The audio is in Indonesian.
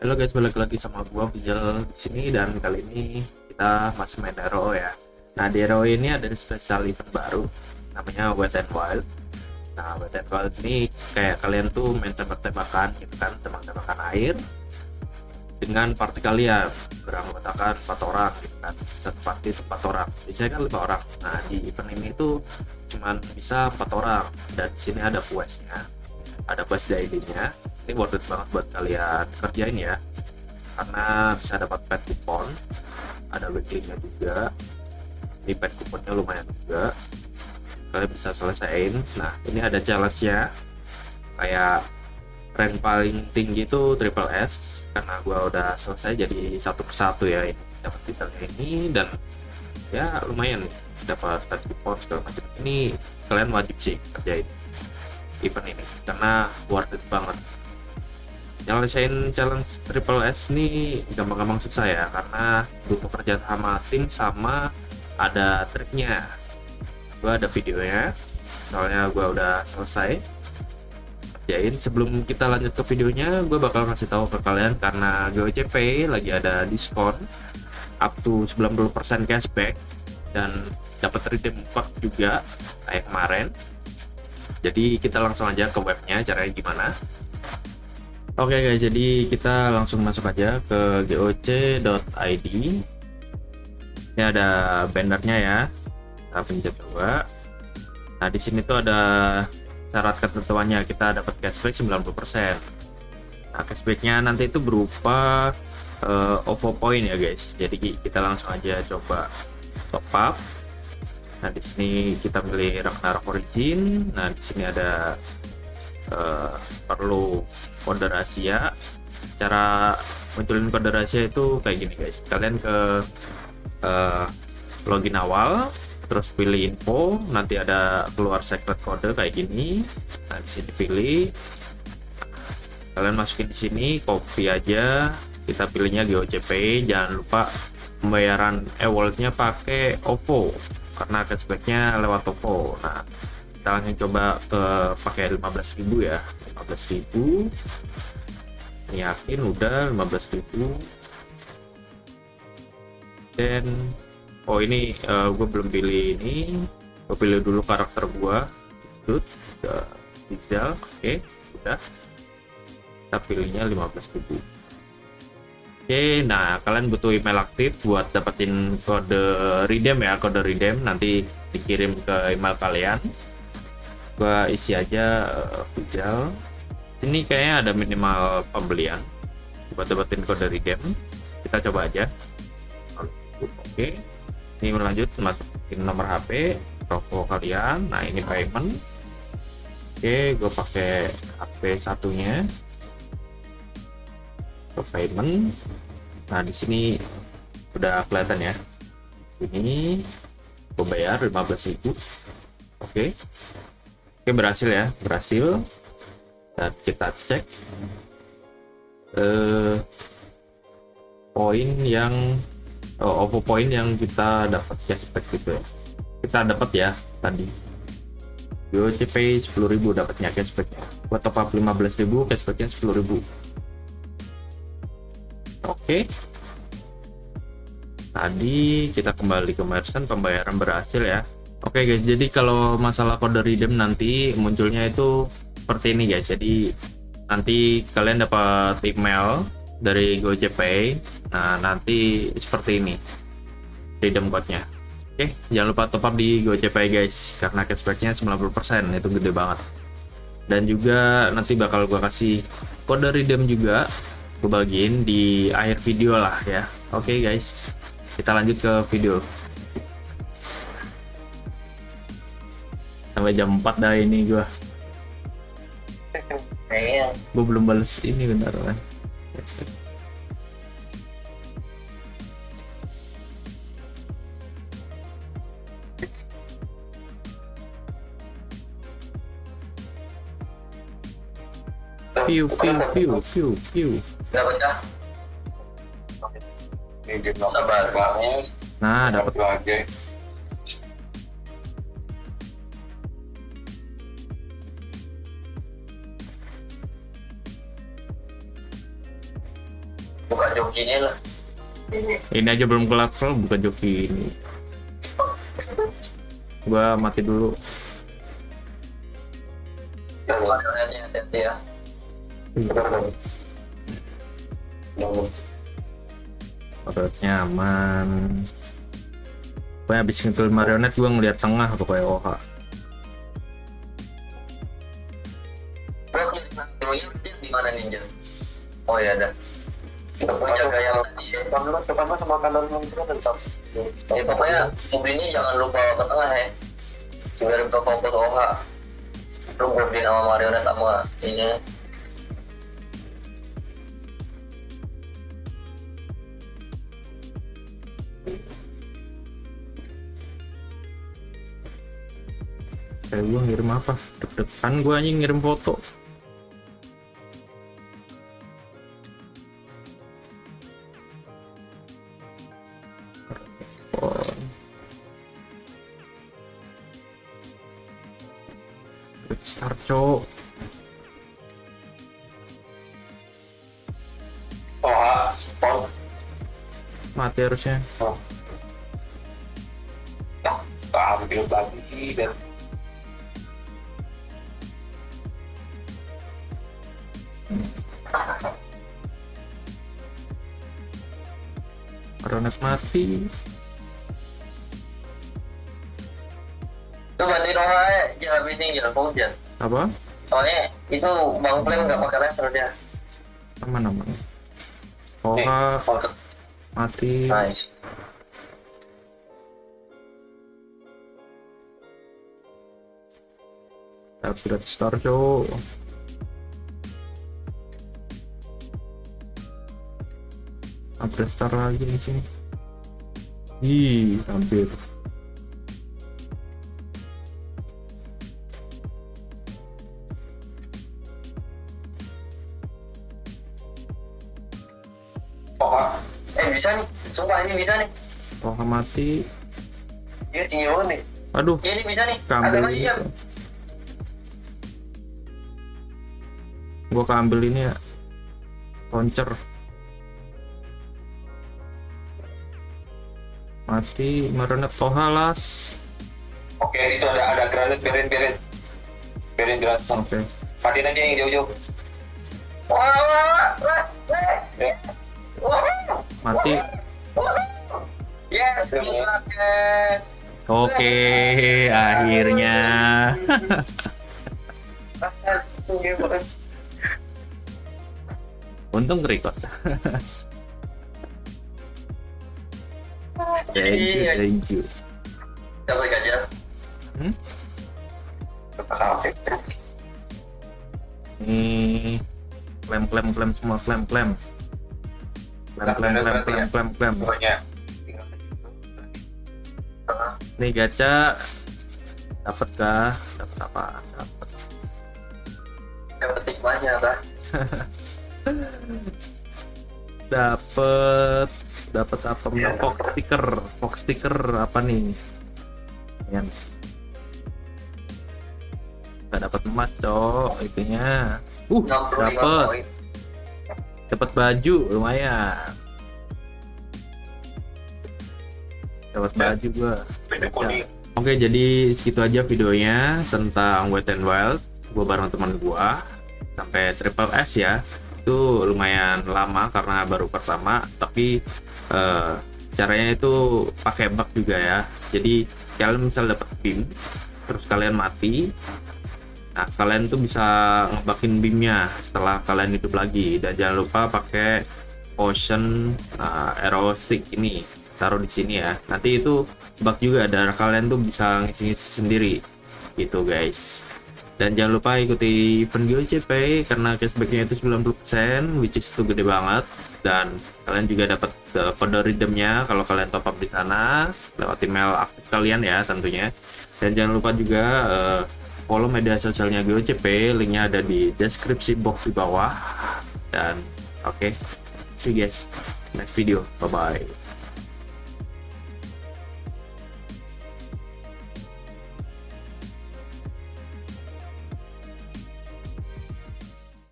Halo guys, balik lagi sama gua Vijal di sini dan kali ini kita masih main Hero ya. Nah, di Hero ini ada special event baru namanya Wet n Wild. Nah, Wet n Wild ini kayak kalian tuh main tembak-tembakan gitu kan, tembak-tembakan air dengan party kalian beranggotakan 4 orang gitu kan. Satu party itu 4 orang. Biasanya kan 5 orang. Nah, di event ini tuh cuman bisa 4 orang dan di sini ada questnya. Ada quest di ID-nya. Ini worth it banget buat kalian kerjain ya, karena bisa dapat pet coupon, ada weekly-nya juga. Ini pet couponnya lumayan juga, kalian bisa selesaiin. Nah, ini ada challenge-nya, kayak rank paling tinggi itu triple S, karena gua udah selesai jadi satu persatu ya. Ini dapat detailnya ini dan ya lumayan nih, dapat pet coupon segala macam. Ini kalian wajib sih kerjain event ini karena worth it banget. Nyelesain challenge triple S nih gampang-gampang susah ya, karena butuh kerja sama tim sama ada triknya. Gua ada videonya, soalnya gua udah selesai kerjain. Sebelum kita lanjut ke videonya, gue bakal ngasih tahu ke kalian karena GoCP lagi ada diskon up to 90% cashback dan dapat redeem code juga kayak kemarin. Jadi kita langsung aja ke webnya, caranya gimana. Oke guys, jadi kita langsung masuk aja ke goc.id. Ini ada bannernya ya. Kita pencet coba. Nah, di sini tuh ada syarat ketentuannya, kita dapat cashback 90%. Nah, cashbacknya nanti itu berupa OVO point ya guys. Jadi kita langsung aja coba top up. Nah, di sini kita pilih Ragnarok Origin. Nah, di sini ada perlu kode rahasia. Cara munculin kode rahasia itu kayak gini guys, kalian ke login awal, terus pilih info, nanti ada keluar secret code kayak gini. Nah, di sini pilih, kalian masukin di sini, copy aja, kita pilihnya GoCP. Jangan lupa pembayaran e-walletnya pakai OVO karena cashbacknya lewat OVO. Nah, kita langsung coba ke pakai 15.000 ya, 15.000. Yakin udah 15.000. Dan oh ini gue belum pilih ini, gue pilih dulu karakter gua Pixel. Oke, udah, kita pilihnya 15.000. Oke, nah kalian butuh email aktif buat dapetin kode redeem ya, kode redeem nanti dikirim ke email kalian. Gua isi aja Pixel. Sini kayaknya ada minimal pembelian buat dapetin kode redeem. Kita coba aja. Oke, ini lanjut, masukin nomor HP toko kalian. Nah, ini payment. Oke, gue pakai HP satunya ke payment. Nah, di sini udah kelihatan ya, ini gue bayar 15.000. Oke, berhasil ya, berhasil. Dan kita cek poin yang OVO point yang kita dapat cashback gitu ya. Kita dapat ya tadi GoCP 10.000 dapatnya cashbacknya. Buat top up 15.000, cashbacknya 10.000. Oke, tadi kita kembali ke merchant, pembayaran berhasil ya. Oke guys, jadi kalau masalah kode redeem nanti munculnya itu seperti ini guys. Jadi nanti kalian dapat email dari GoCP. Nah, nanti seperti ini redeem code-nya. Oke, jangan lupa top up di GoCP guys, karena cashbacknya 90%, itu gede banget. Dan juga nanti bakal gua kasih kode redeem juga, gue bagiin di akhir video lah ya. Oke guys, kita lanjut ke video. Sampai jam 4 dah ini gua. Gue belum balas ini, bentar kan. Piu piu piu piu piu. Sabar banget. Nah, dapat. Bukan joki ini lah. Ini aja belum kelar, bukan joki ini. Gua mati dulu. Marionetnya hati-hati ya. Marionetnya aman. Gue habis ngekill marionet, gue ngeliat tengah tuh kayak OH. Di mana ninja? Oh ya ada. Gue jaga yang tadi. Kapan sama kanan itu kan tetap. Ya pokoknya mobil ini jangan lupa ke tengah ya. Biar kita fokus OH. Lu goblin sama marionet sama ini. Kayak gue ngirim apa? Deg-degan gue anjing ngirim foto. Start cok. Oh, Mati harusnya. ambil lagi dan Marionet mati. Itu ganti dong jangan habisin, jangan fokus ya. Apa? Soalnya itu bang flame nggak pakai laser dia. Aman. OH mati. Nice. Upgrade star cok. Upgrade star lagi di sini. Ih, hampir. Bisa nih, sumpah ini bisa nih. OH mati. Dia tinggi nih. Aduh, Ini bisa nih. keambil Ada lagi ini. ya. Gua keambil ini ya. Launcher. Mati, marionet toha las. Oke, itu ada granat, berin granat. Oke. Patin aja yang jauh-jauh. Wah. Mati. Yes, guys. Oke, akhirnya. Untung record. Thank you. Kita balik aja. Nih, klaim semua, klaim. Klaim. Pokoknya. Nih gacha. Dapat kah? Dapat apa? Dapat hikmahnya, Pak. Dapat apa? Fox sticker apa nih? Yang nggak dapat emas cok itunya. 65 dapat baju lumayan. Dapat baju gua. Oke, jadi segitu aja videonya tentang Wet n Wild. Gua bareng teman gua sampai triple S ya. Itu lumayan lama karena baru pertama, tapi caranya itu pakai bug juga ya. Jadi kalian misal dapat beam terus kalian mati, nah kalian tuh bisa ngebakin beamnya setelah kalian hidup lagi. Dan jangan lupa pakai potion arrow stick ini, taruh di sini ya. Nanti itu bug juga, darah kalian tuh bisa ngisi-ngisi sendiri gitu guys. Dan jangan lupa ikuti event GOCP karena cashbacknya itu 90%, which is itu gede banget. Dan kalian juga dapat kode redeemnya kalau kalian top up di sana lewat email aktif kalian ya tentunya. Dan jangan lupa juga follow media sosialnya GOCP, linknya ada di deskripsi box di bawah. Dan oke, see you guys next video, bye bye.